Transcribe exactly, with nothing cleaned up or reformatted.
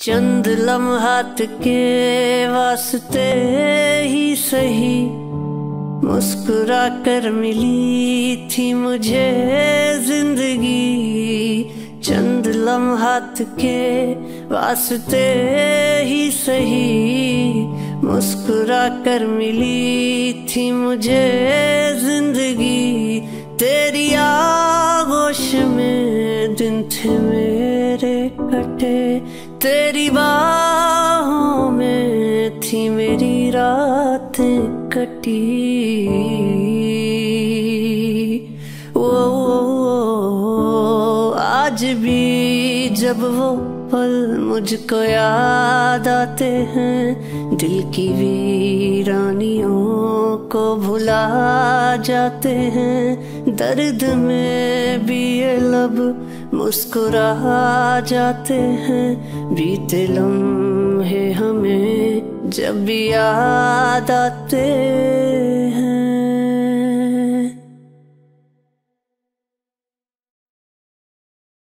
चंद लम्हात के वास्ते ही सही मुस्कुरा कर मिली थी मुझे जिंदगी। चंद लम्हात के वास्ते ही सही मुस्कुरा कर मिली थी मुझे जिंदगी। तेरी आगोश में दिन थे मेरे कटे, तेरी बाहों में थी मेरी रातें कटी। ओ, ओ, ओ आज भी जब वो पल मुझको याद आते हैं, दिल की वीरानियों को भुला जाते हैं। दर्द में भी ये लब मुस्कुरा जाते हैं। बीते लम्हे हमें जब भी याद आते